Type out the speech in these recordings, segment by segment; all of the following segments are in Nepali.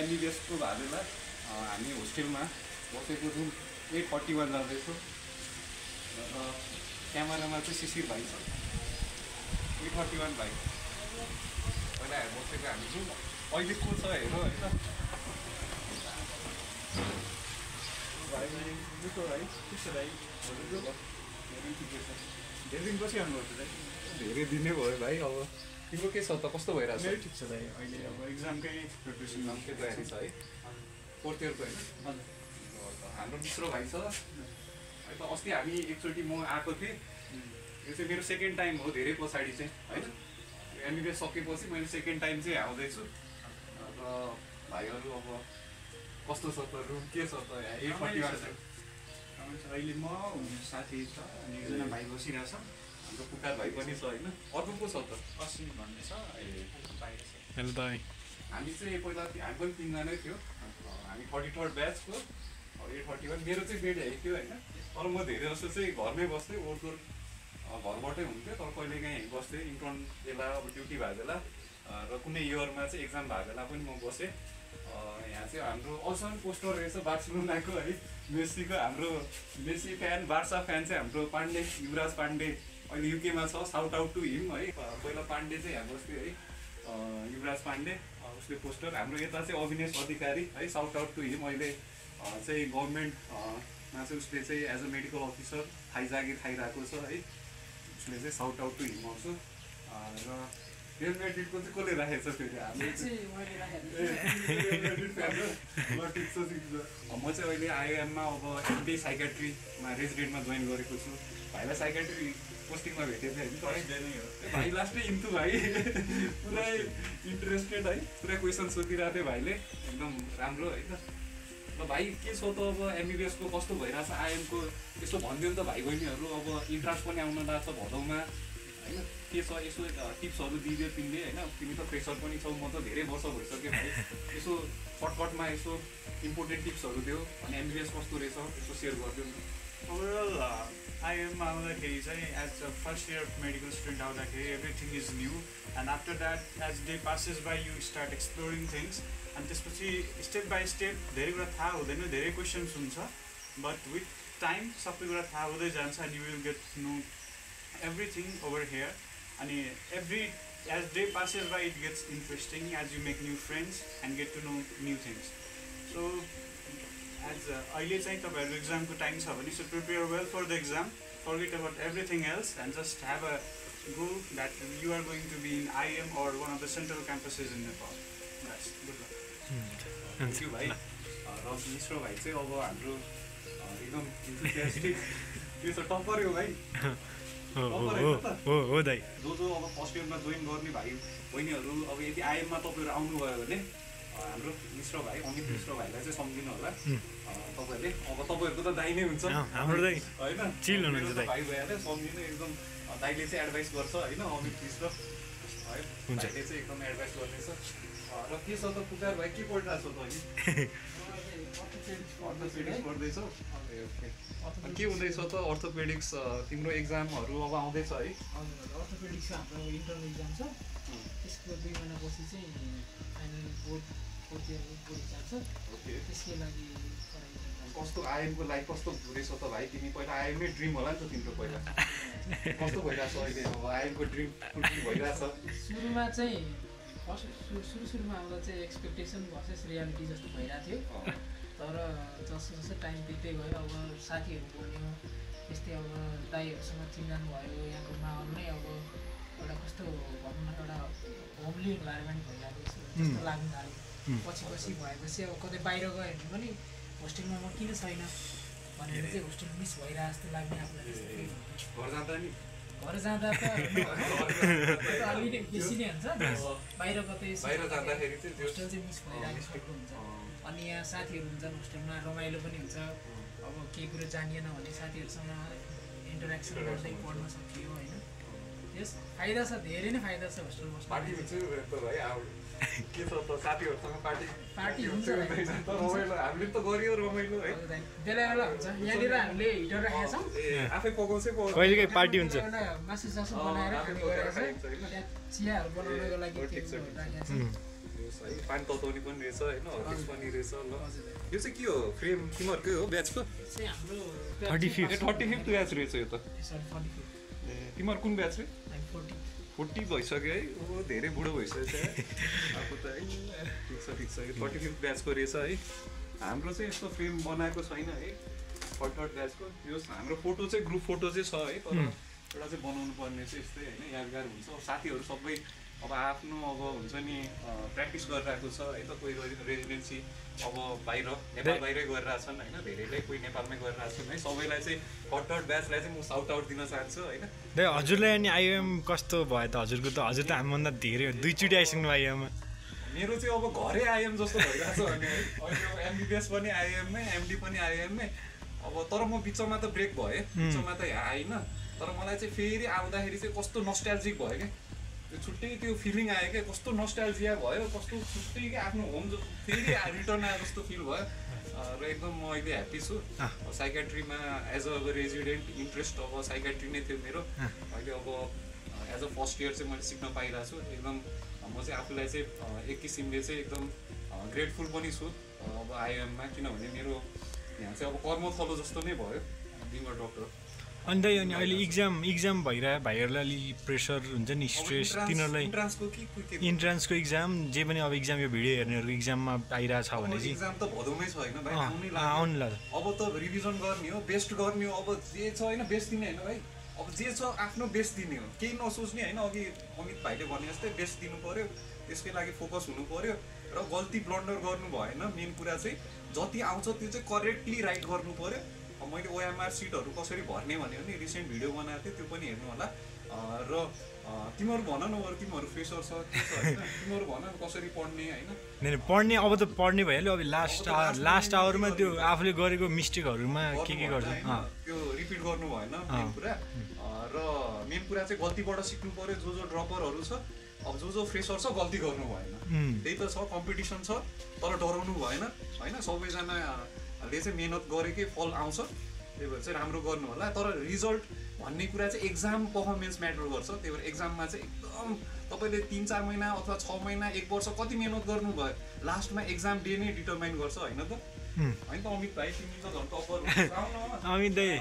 एमबिबिएसको भएको बेला हामी होस्टेलमा बसेको रुम 841 जाँदैछौँ र क्यामेरामा चाहिँ शिशिर भाइ छ 841 भाइ पहिला बसेको हामी छौँ अहिले को छ हेर होइन धेरै दिन पछि आउनुभयो दाइ धेरै दिनै भयो भाइ अब तिम्रो के छ त कस्तो भइरहेको छ मेरो ठिक छ दाइ अहिले अब एक्जामकै प्रिपरेसन नामकै तयारी छ है 4th इयरको होइन हाम्रो मिश्र भाइ छ है त अस्ति हामी एकचोटि म आएको थिएँ यो चाहिँ मेरो सेकेन्ड टाइम हो धेरै पछाडि चाहिँ होइन एमबिबिएस सकेपछि मैले सेकेन्ड टाइम चाहिँ आउँदैछु र भाइहरू अब कस्तो छ त रुम के छ त यहाँ 841 अहिले म साथी छ अनि एकजना भाइ बसिरहेछ हाम्रो पुकार भाइ पनि छ होइन अर्को को छ त अश्विनी भन्ने छ अहिले बाहिर छ हेलो दाइ हामी चाहिँ पहिला हामी पनि 3 जनै थियो हामी 33rd ब्याचको 841 मेरो चाहिँ बेड हेरेको थियो होइन तर म धेरै जस्तो चाहिँ घरमै बस्थेँ ओहोर घरबाटै हुन्थ्यो तर कहिले काहीँ यहीँ बस्थेँ इन्टर्न बेला अब ड्युटी भएको बेला र कुनै इयरमा चाहिँ एक्जाम भएको बेला पनि म बसेँ यहाँ चाहिँ हाम्रो असन पोस्टर रहेछ बार्सिलोनाको है मेस्सीको हाम्रो मेस्सी फ्यान बार्सा फ्यान चाहिँ हाम्रो पाण्डे युवराज पाण्डे अहिले युकेमा छ साउट आउट टु हिम है पहिला पाण्डे चाहिँ यहाँ बस्थ्यो है युवराज पाण्डे उसले पोस्टर हाम्रो यता चाहिँ अविनेश अधिकारी है साउट आउट टु हिम अहिले चाहिँ गभर्मेन्टमा चाहिँ उसले चाहिँ एज अ मेडिकल अफिसर जागिर खाइरहेको छ है उसले चाहिँ साउट आउट टु हिम आउँछ र रियल मेड्रिडको चाहिँ कसले राखेको छ फेरि म चाहिँ अहिले आइएममा अब एमडी साइकेट्रीमा रेजिडेन्टमा जोइन गरेको छु भाइलाई साइकेट्री पोस्टिङमा भेटेको थिएँ होइन भाइ लास्टै इन्टु भाइ पुरै इन्ट्रेस्टेड है पुरै क्वेसन सोधिरहेको थियो भाइले एकदम राम्रो है त ल भाइ के छ त अब एमबिबिएसको कस्तो भइरहेछ आइएमको यसो भनिदियो नि त भाइ बहिनीहरू अब इन्ट्रान्स पनि आउन लाग्छ भदौमा होइन के छ यसो टिप्सहरू दिइदियो तिमीले होइन तिमी त फ्रेसर पनि छौ म त धेरै वर्ष भइसक्यो भाइ यसो सर्टकटमा यसो इम्पोर्टेन्ट टिप्सहरू दियो अनि एमबिबिएस कस्तो रहेछ यसो सेयर गरिदियो नि ओभरअल आइएममा आउँदाखेरि चाहिँ as a first year medical student आउँदाखेरि everything is new and after that as day passes by you start exploring things अनि त्यसपछि स्टेप बाई स्टेप धेरै कुरा थाहा हुँदैन धेरै क्वेसन्स हुन्छ बट विथ टाइम सबै कुरा थाहा हुँदै जान्छ and you will get know everything over here अनि as day passes by it gets interesting as you make new friends and get to know new things so as अहिले चाहिँ तपाईँहरूको एक्जामको टाइम छ भने so prepare well for the exam forget about everything else and just have a goal that you are going to be in IM or one of the central campuses in Nepal. That's good luck. Thank you भाइ र मिश्र भाइ चाहिँ अब हाम्रो एकदम इन्थुजियास्टिक त्यो छ टप्पर हो भाइ हो दाइ जो अब फर्स्ट इयरमा जोइन गर्ने भाइ बहिनीहरू अब यदि आइएममा तपाईँहरू आउनुभयो भने हाम्रो मिश्र भाइ अमित मिश्र भाइलाई चाहिँ सम्झिनु होला तपाईँहरूले अब तपाईँहरूको त दाइ नै हुन्छ हाम्रो दाइ होइन चिल हुनुहुन्छ दाइ भाइ भइहाल्यो सम्झिनु एकदम दाइले चाहिँ एडभाइस गर्छ होइन अमित मिश्र है भाइले चाहिँ एकदम एडभाइस गर्नेछ र के छ त पुकार भाइ के पढिरहेको छ त अहिले अर्थोपेडिक्स पढ्दैछौ ओके के हुँदैछ त अर्थोपेडिक्स तिम्रो एक्जामहरू अब आउँदैछ है अर्थोपेडिक्सको हाम्रो इन्टर्नल एक्जाम छ त्यसको 2 महिनापछि चाहिँ फाइनल बोर्ड एक्जाम छ ओके त्यसकै लागि कस्तो आइएमको लाइफ कस्तो रहेछ त भाइ तिमी पहिला आइएममै ड्रिम होला नि त तिम्रो पहिला कस्तो भइरहेछ अहिले अब आइएमको ड्रिम भइरहेछ सुरुमा चाहिँ सुरुमा आउँदा चाहिँ एक्सपेक्टेसन भर्सेस रियालिटी जस्तो भइरहेको थियो तर जस्तो जस्तो टाइम बित्दै गयो अब साथीहरू बोल्यो त्यस्तै अब दाइहरूसँग चिन्जान भयो यहाँको माहौल नै अब एउटा कस्तो भनौँ न एउटा होमली इन्भाइरोमेन्ट भइरहेको जस्तो लाग्नु थाल्यो पछि भएपछि अब कतै बाहिर गयो भने पनि होस्टेलमा म किन छैन भनेर चाहिँ होस्टेल मिस भइरहेको जस्तो लाग्ने आफूलाई घर जाँदा त अलिकति बेसी नै हुन्छ बाहिर कतै जाँदाखेरि होस्टेल चाहिँ मिस भइरहेको हुन्छ अनि यहाँ साथीहरू हुन्छन् होस्टेलमा रमाइलो पनि हुन्छ अब केही कुरो जानिएन भने साथीहरूसँग इन्टरेक्सन गर्दै पढ्न सकियो होइन यस फाइदा छ धेरै नै फाइदा छ होस्टेल बस्नु पार्टी हुन्छ त भाइ के छ त साथीहरूसँग पार्टी हुन्छ रमाइलो हामीले त गरियो रमाइलो है बेला बेला हुन्छ यहाँनिर हामीले हिटर राखेका छौँ आफै पकाउँछै कहिलेकाहीँ पार्टी हुन्छ मासु सासु बनाएर खाने गरेको छ त्यहाँ चियाहरू बनाउनको लागि राखेका छौँ यस है पानी तताउने पनि रहेछ होइन हर्लिक्स पनि रहेछ ल यो चाहिँ के हो फ्रेम तिमीहरूकै हो ब्याचको चाहिँ हाम्रो 35 35th ब्याच रहेछ यो त ए तिमीहरू कुन ब्याच रे 40 भइसक्यो है ओ धेरै बुढो भइसक्यो आफू त है ठिक छ यो 35th ब्याचको रहेछ है हाम्रो चाहिँ यस्तो फ्रेम बनाएको छैन है 43rd ब्याचको यो हाम्रो फोटो चाहिँ ग्रुप फोटो चाहिँ छ है तर एउटा चाहिँ बनाउनु पर्ने चाहिँ यस्तै होइन यादगार हुन्छ साथीहरू सबै अब आफ्नो अब हुन्छ नि प्र्याक्टिस गरिरहेको छ है त कोही रेजिडेन्सी अब बाहिर नेपाल बाहिरै गरिरहेछन् होइन धेरैले कोही नेपालमै गरिरहेछन् है सबैलाई चाहिँ 43rd ब्याचलाई चाहिँ म साउट आउट दिन चाहन्छु होइन हजुरलाई अनि आइएम कस्तो भयो त हजुरको त हजुर त हामीभन्दा धेरै हो 2 चोटि आइसक्नु आइएममा मेरो चाहिँ अब घरै आइएम जस्तो भइरहेको छ भने अहिले अब एमबिबिएस पनि आइएममै एमडी पनि आइएममै अब तर म बिचमा त ब्रेक भएँ बिचमा त यहाँ आइन तर मलाई चाहिँ फेरि आउँदाखेरि चाहिँ कस्तो नस्ट्याल्जिक भयो क्या त्यो छुट्टै त्यो फिलिङ आयो क्या कस्तो नस्ट्याल्जिया भयो कस्तो छुट्टै क्या आफ्नो होम फेरि रिटर्न आयो जस्तो फिल भयो र एकदम म अहिले ह्याप्पी छु साइकेट्रीमा एज अ रेजिडेन्ट इन्ट्रेस्ट अब साइकेट्री नै थियो मेरो अहिले अब एज अ फर्स्ट इयर चाहिँ मैले सिक्न पाइरहेको छु एकदम म चाहिँ आफूलाई चाहिँ एक किसिमले चाहिँ एकदम ग्रेटफुल पनि छु अब आइएममा किनभने मेरो यहाँ चाहिँ अब कर्मथलो जस्तो नै भयो बिङ अ डक्टर अनि दाइ अनि अहिले इक्जाम भइरह्यो भाइहरूलाई अलि प्रेसर हुन्छ नि स्ट्रेस तिनीहरूलाई इन्ट्रान्सको इक्जाम जे पनि अब इक्जाम यो भिडियो हेर्नेहरूको इक्जाममा आइरहेको छ भने चाहिँ इक्जाम त भदौमै छ होइन भाइ आउनु लाग्छ अब त रिभिजन गर्ने हो बेस्ट गर्ने हो अब जे छ होइन बेस्ट दिने होइन भाइ अब जे छ आफ्नो बेस्ट दिने हो केही नसोच्ने होइन अघि अमित भाइले भने जस्तै बेस्ट दिनु पऱ्यो त्यसकै लागि फोकस हुनु पऱ्यो र गल्ती ब्लन्डर गर्नु भएन मेन कुरा चाहिँ जति आउँछ त्यो चाहिँ करेक्टली राइट गर्नु पऱ्यो मैले ओएमआर सिटहरू कसरी भर्ने भन्यो भने रिसेन्ट भिडियो बनाएको थिएँ त्यो पनि हेर्नु होला र तिमीहरू भन न अरू तिमीहरू फ्रेसर छ के छ होइन तिमीहरू भन न कसरी पढ्ने होइन पढ्ने अब त पढ्ने भइहाल्यो अब लास्ट आवरमा त्यो आफूले गरेको मिस्टेकहरूमा के गर्छ त्यो रिपिट गर्नु भएन मेन कुरा र मेन कुरा चाहिँ गल्तीबाट सिक्नु पऱ्यो जो ड्रपरहरू छ अब जो फ्रेसर छ गल्ती गर्नु भएन त्यही त छ कम्पिटिसन छ तर डराउनु भएन होइन सबैजनाले चाहिँ मेहनत गरेकै फल आउँछ त्यही भएर चाहिँ राम्रो गर्नु होला तर रिजल्ट भन्ने कुरा चाहिँ एक्जाम पर्फर्मेन्स म्याटर गर्छ त्यही भएर एक्जाममा चाहिँ एकदम तपाईँले 3-4 महिना अथवा 6 महिना 1 वर्ष कति मेहनत गर्नुभयो लास्टमा एक्जाम डे नै डिटरमाइन गर्छ होइन त होइन त अमित भाइ तिमी त झन् टपर अमित दाइ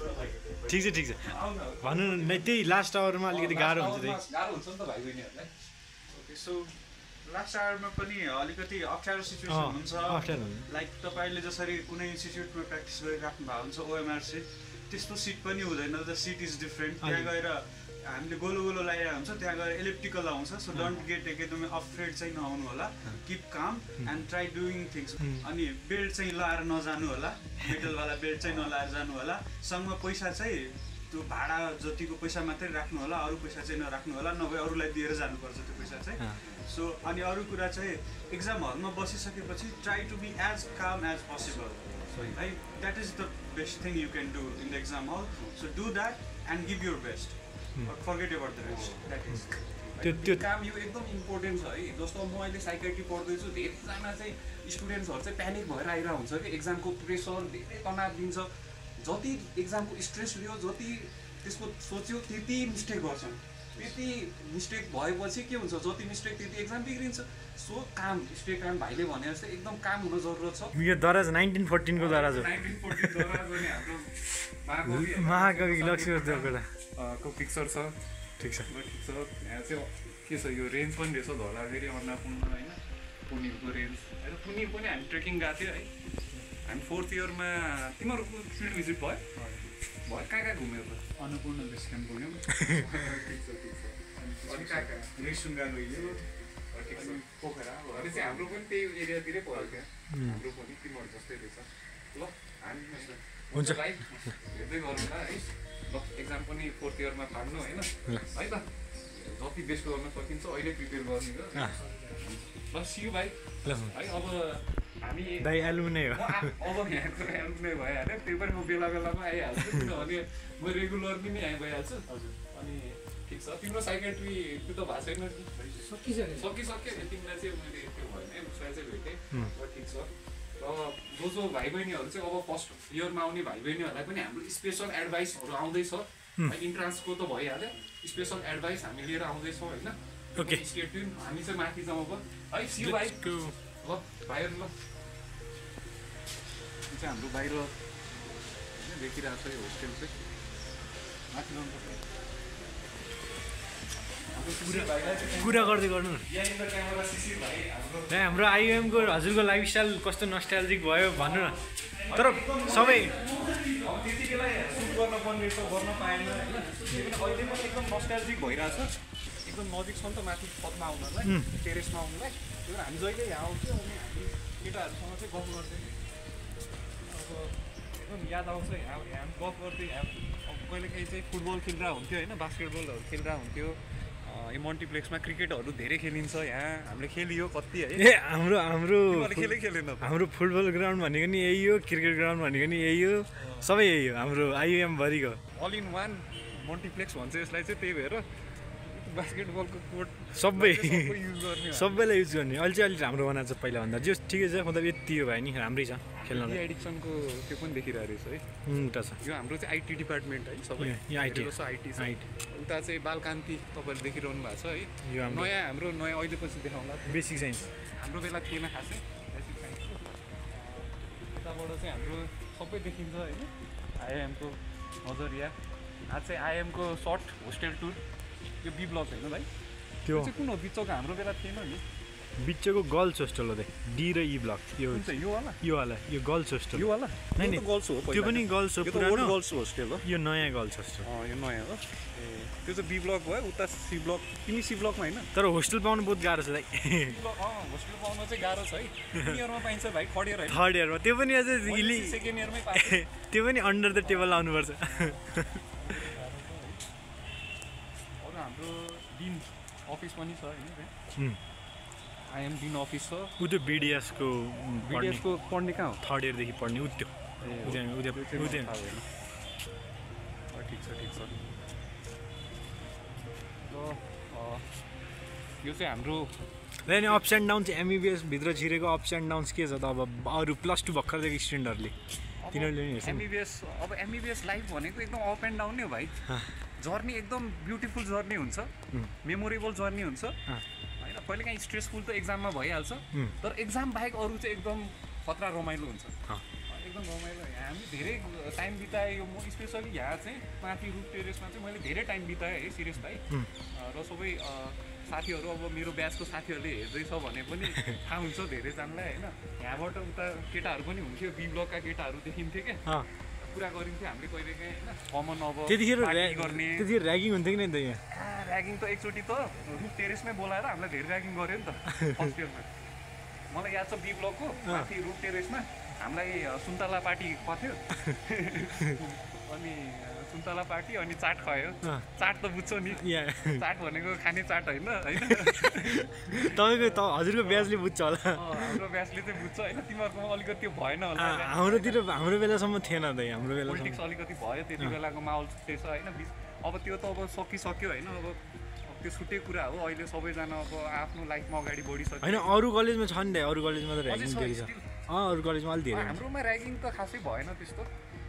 ठिक छ भन्नु न त्यही लास्ट आवरमा अलिकति गाह्रो हुन्छ गाह्रो हुन्छ नि त भाइ बहिनीहरूलाई ओके सो लास्ट आवरमा पनि अलिकति अप्ठ्यारो सिचुएसन हुन्छ लाइक तपाईँले जसरी कुनै इन्स्टिट्युटमा प्र्याक्टिस गरिराख्नु भएको हुन्छ ओएमआर सिट त्यस्तो सिट पनि हुँदैन द सिट इज डिफ्रेन्ट त्यहाँ गएर हामीले गोलो लगाइरहेको हुन्छ त्यहाँ गएर इलेक्ट्रिकल आउँछ सो डोन्ट गेट एकदमै अफ्रेड चाहिँ नआउनु होला keep calm and try doing things अनि बेल्ट चाहिँ लगाएर नजानु होला मेटलवाला बेल्ट चाहिँ नलाएर जानु होला सँगमा पैसा चाहिँ त्यो भाडा जतिको पैसा मात्रै राख्नु होला अरू पैसा चाहिँ नराख्नु होला नभए अरूलाई दिएर जानुपर्छ त्यो पैसा चाहिँ सो अनि अरू कुरा चाहिँ एक्जाम हलमा बसिसकेपछि try to be as calm as possible है that is the best thing you can do in the exam hall so do that and give your best forget about the rest that is त्यो काम यो एकदम इम्पोर्टेन्ट छ है जस्तो म अहिले साइकेट्री पढ्दैछु धेरैजना चाहिँ स्टुडेन्ट्सहरू चाहिँ प्यानिक भएर आइरहेको हुन्छ कि एक्जामको प्रेसर धेरै तनाव दिन्छ जति एक्जामको स्ट्रेस लियो जति त्यसको सोच्यो त्यति मिस्टेक गर्छन् त्यति मिस्टेक भएपछि के हुन्छ जति मिस्टेक त्यति एक्जाम बिग्रिन्छ सो काम स्टेकान भाइले भने जस्तै एकदम काम हुन जरुरत छ यो दराज 1914 को दराज हो 1914 दराज अनि हाम्रो महाकवि लक्ष्मीदेवकोटा को पिक्चर छ ठिक छ यहाँ चाहिँ के छ यो रेन्ज पनि रहेछ धौलागिरी अन्नपूर्ण होइन पुनिरको रेन्ज होइन पुनिर पनि हामी ट्रेकिङ गएको थियो है हामी 4th इयरमा तिमीहरूको फिल्ड भिजिट भयो कहाँ घुम्यो त अन्नपूर्ण बेस क्याम्प गयौँ अनि कहाँ रेसुङ्गा गइयो पोखरा अनि चाहिँ हाम्रो पनि त्यही एरियातिरै पऱ्यो क्या हाम्रो पनि तिमीहरू जस्तै रहेछ ल हामी हुन्छ भाइ हेर्दै गरौँ ल है ल एक्जाम पनि 4th इयरमा फाड्नु होइन है त जति बेस्ट गर्न सकिन्छ अहिले प्रिपेयर गर्ने हो ल सियु भाइ है अब हामी दाइ एलुमिनै हो अब यहाँको एलुमिनै भइहाल्यो त्यो पनि म बेला बेलामा आइहाल्छु किनभने म रेगुलर पनि यहाँ भइहाल्छु अनि ठिक छ तिम्रो साइकेट्री त्यो त भएको छैन सकिसक्यो तिमीलाई चाहिँ मैले त्यो भएन है उसलाई चाहिँ भेटेँ ठिक छ र जो भाइ बहिनीहरू चाहिँ अब फर्स्ट इयरमा आउने भाइ बहिनीहरूलाई पनि हाम्रो स्पेसल एडभाइसहरू आउँदैछ इन्ट्रान्सको त भइहाल्यो स्पेसल एडभाइस हामी लिएर आउँदैछौँ होइन ओके स्टे ट्युन हामी चाहिँ माथि जाउँ अब है सी यू भाइ ल भाइहरू ल यो चाहिँ हाम्रो बाहिर देखिरहेको छ यो होस्टेल चाहिँ माथि जानुपर्छ कुरा गर्दै गर्नु यहाँनिर क्यामेरा सिसी भाइ हाम्रो आइएमको हजुरको लाइफस्टाइल कस्तो नस्टाइल्जिक भयो भन्नु न तर सबै त्यति बेला सुट गर्न पर्ने रहेछ गर्न पाएन होइन अहिले पनि एकदम नस्टाइल्जिक भइरहेछ एकदम नजिक छ नि त माथि छतमा आउनलाई टेरेसमा आउनलाई त्यही भएर हामी जहिले यहाँ आउँछौँ अनि हामी केटाहरूसँग चाहिँ गफ गर्दै अब एकदम याद आउँछ यहाँ गफ गर्दै अब कहिलेकाहीँ चाहिँ फुटबल खेलिरहेको हुन्थ्यो होइन बास्केटबलहरू खेलिरहेको हुन्थ्यो यो मल्टिप्लेक्समा क्रिकेटहरू धेरै खेलिन्छ यहाँ हामीले खेलियो कति है ए हाम्रो खेलेन हाम्रो फुटबल ग्राउन्ड भनेको नि यही हो क्रिकेट ग्राउन्ड भनेको नि यही हो सबै यही हो हाम्रो आइएमभरिको अल इन वान मल्टिप्लेक्स भन्छ यसलाई चाहिँ त्यही भएर बास्केटबलको कोर्ट सबै युज गर्ने सबैलाई युज गर्ने अहिले चाहिँ अलिक राम्रो बनाएको छ पहिलाभन्दा जो ठिकै छ मतलब यति हो भयो नि राम्रै छ खेल्नलाई एडिक्सनको त्यो पनि देखिरहेको रहेछ है उता छ यो हाम्रो चाहिँ आइटी डिपार्टमेन्ट है सबै यो आइटी आइटी छ उता चाहिँ बालकान्ति तपाईँहरूले देखिरहनु भएको छ है यो हाम्रो नयाँ हाम्रो नयाँ अहिले पछि देखाउँला बेसिक साइन्स हाम्रो बेला थिएन खासै बेसिक साइन्सको यताबाट चाहिँ हाम्रो सबै देखिन्छ होइन आइएमको नजरिया आज चाहिँ आइएमको सर्ट होस्टेल टुर यो बी ब्लक होइन भाइ त्यो चाहिँ कुन हो बिचको हाम्रो बेला थिएन नि बिचको गर्ल्स होस्टेल हो डी र ई ब्लक यो कुन चाहिँ यो वाला यो गर्ल्स होस्टेल यो वाला नै यो त गर्ल्स हो त्यो पनि गर्ल्स हो पुरानो गर्ल्स होस्टेल हो यो नयाँ गर्ल्स होस्टेल यो नयाँ हो ए त्यो चाहिँ बी ब्लक भयो उता सी ब्लक तिमी सी ब्लकमा होइन तर होस्टेल पाउनु बहुत गाह्रो छ दाइ होस्टेल पाउन चाहिँ गाह्रो छ है सेकेन्ड इयरमा पाइन्छ भाइ थर्ड इयर होइन थर्ड इयरमा त्यो पनि अझै सेकेन्ड इयरमै पाएँ त्यो पनि अन्डर द टेबल आउनुपर्छ अरू हाम्रो डिन अफिस पनि छ होइन त्यहाँ आइएम डिन अफिस छ ऊ त्यो बिडिएसको बिडिएसको पढ्ने कहाँ हो थर्ड इयरदेखि पढ्ने ऊ त्यो ठिक छ ल यो चाहिँ हाम्रो अनि अप्स एन्ड डाउन चाहिँ एमबिबिएस भित्र छिरेको अप्स एन्ड डाउन्स के छ त अब अरू प्लस टू भर्खरदेखि स्टुडेन्टहरूले तिनीहरूले नि हेर्छ एमबिबिएस अब एमबिबिएस लाइफ भनेको एकदम अप एन्ड डाउन नै हो भाइ जर्नी एकदम ब्युटिफुल जर्नी हुन्छ मेमोरेबल जर्नी हुन्छ होइन कहिलेकाहीँ स्ट्रेसफुल त एक्जाममा भइहाल्छ तर एक्जाम बाहेक अरू चाहिँ एकदम खतरा रमाइलो हुन्छ एकदम रमाइलो हामी धेरै टाइम बिताएँ यो म स्पेसली यहाँ चाहिँ माथि रुफ टेरेसमा चाहिँ मैले धेरै टाइम बिताएँ है सिरियस भाइ र सबै साथीहरू अब मेरो ब्याचको साथीहरूले हेर्दैछ भने पनि थाहा हुन्छ धेरैजनालाई होइन यहाँबाट उता केटाहरू पनि हुन्थ्यो बी ब्लकका केटाहरू देखिन्थ्यो क्या कुरा गरिन्थ्यो हामीले कहिलेकाहीँ होइन कमन अब त्यतिखेर गर्ने त्यतिखेर ऱ्यागिङ हुन्थ्यो कि नै त यहाँ ऱ्यागिङ त एकचोटि त रुफ टेरेसमै बोलाएर हामीलाई धेरै ऱ्यागिङ गऱ्यो नि त फर्स्ट इयरमा मलाई याद छ बी ब्लकको माथि रुफ टेरेसमा हामीलाई सुन्तला पार्टी पर्थ्यो अनि सुन्तला पार्टी अनि चाट खुवायो चाट त बुझ्छौ नि चाट भनेको खाने चाट होइन तपाईँको हजुरको ब्याजले बुझ्छ होला हाम्रो ब्याजले चाहिँ बुझ्छ होइन तिमीहरूकोमा अलिकति त्यो भएन होला हाम्रो बेलासम्म थिएन त हाम्रो बेला पोलिटिक्स अलिकति भयो त्यति बेलाको माहौल थिएछ होइन अब त्यो त अब सकिसक्यो होइन अब त्यो छुट्टै कुरा हो अहिले सबैजना अब आफ्नो लाइफमा अगाडि बढिसक्यो होइन अरू कलेजमा छ नि त अरू कलेजमा त ऱ्यागिङ धेरै छ अरू कलेजमा अलिक धेरै हाम्रोमा ऱ्यागिङ त खासै भएन त्यस्तो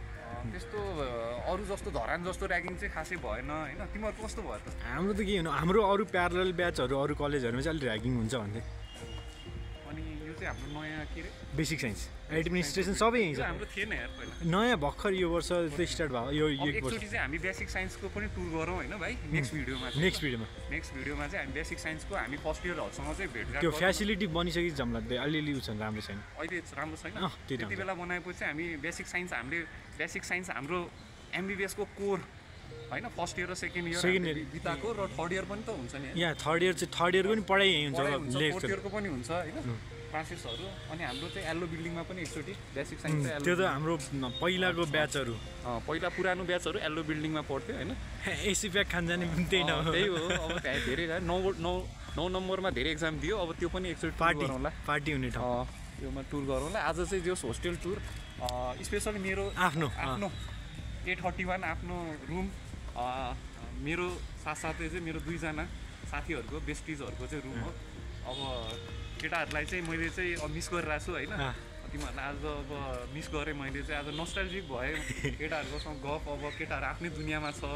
अरू जस्तो धरान जस्तो ऱ्यागिङ चाहिँ खासै भएन होइन तिमीहरूको कस्तो भयो त हाम्रो त के हुनु हाम्रो अरू प्यारल ब्याचहरू अरू कलेजहरूमा चाहिँ अलिक ऱ्यागिङ हुन्छ भन्थे अनि यो चाहिँ हाम्रो नयाँ के अरे बेसिक साइन्स एडमिनिस्ट्रेसन सबै यहीँ छ हाम्रो थिएन यार पहिला नयाँ भर्खर यो वर्ष चाहिँ स्टार्ट भयो यो एकचोटि चाहिँ हामी बेसिक साइन्सको पनि टुर गरौँ होइन भाइ नेक्स्ट भिडियोमा चाहिँ हामी बेसिक साइन्सको हामी फर्स्ट इयरहरूसँग चाहिँ भेटघाट त्यो फेसिलिटी बनिसकेको छ मलाई अलिअलि उ छ राम्रो छैन अहिले राम्रो छैन त्यति बेला बनाएपछि हामी बेसिक साइन्स हाम्रो एमबिबिएसको कोर होइन फर्स्ट इयर र सेकेन्ड इयर बिताएको र थर्ड इयर पनि त हुन्छ नि यहाँ थर्ड इयरको पनि पढाइ यहीँ हुन्छ फोर्थ इयरको पनि हुन्छ होइन क्लासेसहरू अनि हाम्रो चाहिँ एल्लो बिल्डिङमा पनि एकचोटि बेसिक साइन्स चाहिँ त्यो त हाम्रो पहिलाको ब्याचहरू पहिला पुरानो ब्याचहरू एल्लो बिल्डिङमा पढ्थ्यो होइन एसी प्याक खान जाने पनि त्यही न त्यही हो अब त्यहाँ धेरै 9 नम्बरमा धेरै एक्जाम दियो अब त्यो पनि एकचोटि पार्टी हुने ठाउँ त्योमा टुर गरौँला आज चाहिँ जो होस्टेल टुर स्पेसली मेरो आफ्नो 831 आफ्नो रुम मेरो साथसाथै चाहिँ मेरो 2जना साथीहरूको बेस्टिजहरूको चाहिँ रुम हो अब केटाहरूलाई चाहिँ मैले चाहिँ मिस गरिरहेको छु होइन तिमीहरूलाई आज अब मिस गरेँ मैले चाहिँ आज नस्टाल्जिक भयो केटाहरूकोसँग गफ अब केटाहरू आफ्नै दुनियाँमा छ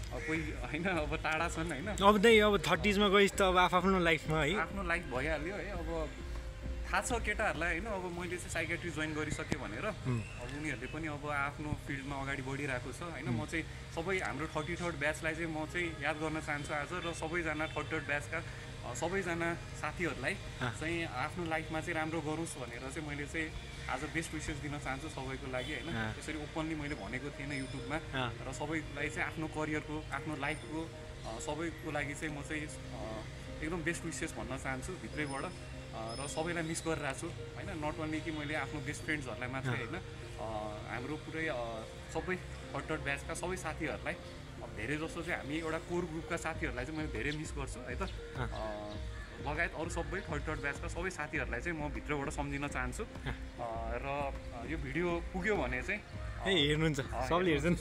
कोही होइन अब टाढा छन् होइन, अब त्यही अब 30s मा गइस् त अब आफ्नो लाइफमा है आफ्नो लाइफ भइहाल्यो है। अब थाहा छ केटाहरूलाई होइन, अब मैले चाहिँ साइकेट्री जोइन गरिसकेँ भनेर, अब उनीहरूले पनि अब आफ्नो फिल्डमा अगाडि बढिरहेको छ होइन। म चाहिँ सबै हाम्रो 33rd ब्याचलाई चाहिँ म चाहिँ याद गर्न चाहन्छु आज, र सबैजना 33rd ब्याचका सबैजना साथीहरूलाई चाहिँ आफ्नो लाइफमा चाहिँ राम्रो गरोस् भनेर चाहिँ मैले चाहिँ आज बेस्ट विसेस दिन चाहन्छु सबैको लागि होइन। त्यसरी ओपनली मैले भनेको थिएन युट्युबमा, र सबैलाई चाहिँ आफ्नो करियरको आफ्नो लाइफको सबैको लागि चाहिँ म चाहिँ एकदम बेस्ट विसेस भन्न चाहन्छु भित्रैबाट, र सबैलाई मिस गरिरहेको छु होइन। नट ओन्ली कि मैले आफ्नो बेस्ट फ्रेन्ड्सहरूलाई मात्रै होइन, हाम्रो पुरै सबै 33rd ब्याचका सबै साथीहरूलाई धेरै जस्तो चाहिँ हामी एउटा कोर ग्रुपका साथीहरूलाई चाहिँ मैले धेरै मिस गर्छु है त, लगायत अरू सबै 33rd ब्याचका सबै साथीहरूलाई चाहिँ म भित्रबाट सम्झिन चाहन्छु। र यो भिडियो पुग्यो भने चाहिँ हेर्नुहुन्छ सबले हेर्छन्।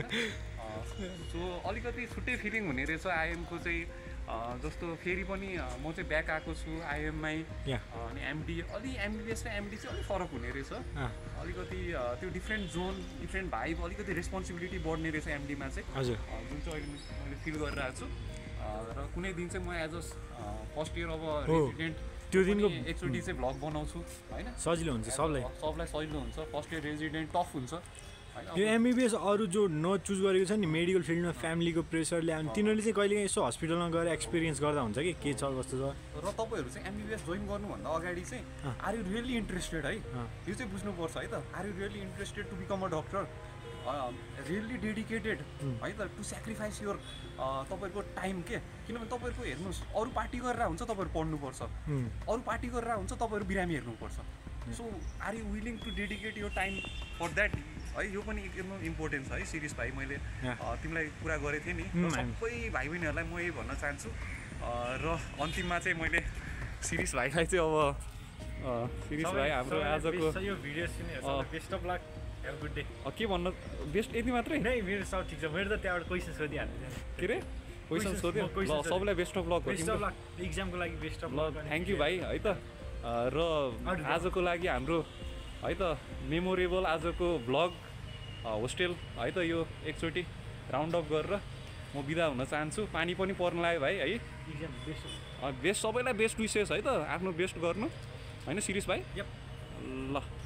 सो अलिकति छुट्टै फिलिङ हुने रहेछ आइएमको चाहिँ, जस्तो फेरि पनि म चाहिँ ब्याक आएको छु आइएममै, अनि एमडी अलि एमबिबिएस र एमडी चाहिँ अलिक फरक हुने रहेछ, अलिकति त्यो डिफ्रेन्ट जोन डिफ्रेन्ट भाइब, अलिकति रेस्पोन्सिबिलिटी बढ्ने रहेछ एमडीमा चाहिँ, जुन चाहिँ अहिले मैले फिल गरिरहेको छु। र कुनै दिन चाहिँ म एज अ फर्स्ट इयर अब रेजिडेन्ट त्यो दिनको एकचोटि चाहिँ भ्लग बनाउँछु होइन, सजिलो हुन्छ सबलाई सजिलो हुन्छ। फर्स्ट इयर रेजिडेन्ट टफ हुन्छ होइन। यो एमबिबिएस अरू जो नचुज गरेको छ नि मेडिकल फिल्डमा फ्यामिलीको प्रेसरले, अनि तिनीहरूले चाहिँ कहिलेकाहीँ यसो हस्पिटलमा गएर एक्सपिरियन्स गर्दा हुन्छ कि के छ कस्तो छ। र तपाईँहरू चाहिँ एमबिबिएस जोइन गर्नुभन्दा अगाडि चाहिँ आर यु रियली इन्ट्रेस्टेड है, यो चाहिँ बुझ्नुपर्छ है त। Are you really interested to become a doctor, really dedicated है त, टु सेक्रिफाइस योर तपाईँहरूको टाइम के, किनभने तपाईँहरूको हेर्नुहोस् अरू पार्टी गरेर हुन्छ तपाईँहरू पढ्नुपर्छ, अरू पार्टी गरेर हुन्छ तपाईँहरू बिरामी हेर्नुपर्छ। So are you willing to dedicate your time for that है, यो पनि एकदम इम्पोर्टेन्ट छ है। शिरीष भाइ मैले तिमीलाई कुरा गरेको थिएँ नि, सबै भाइ बहिनीहरूलाई म यही भन्न चाहन्छु। र अन्तिममा चाहिँ मैले शिरीष भाइलाई चाहिँ अब शिरीष भाइ हाम्रो आजको यो video best of luck, have good day. के भन्न बेस्ट यति मात्रै नै मेरो सब ठिक छ, मेरो त त्यहाँबाट क्वेसन सोधिहाल्नु के अरे क्वेसन सोध्यो ल, सबलाई बेस्ट अफ लक इक्जामको लागि best of luck. Thank you भाइ है त। र आजको लागि हाम्रो है त मेमोरेबल आजको भ्लग होस्टेल है त यो एकचोटि राउन्ड अप गरेर म बिदा हुन चाहन्छु। पानी पनि पर्न लाग्यो भाइ है, इक्जाम बेस्ट सबैलाई बेस्ट विसेस है त, आफ्नो बेस्ट गर्नु होइन शिरीष भाइ। ल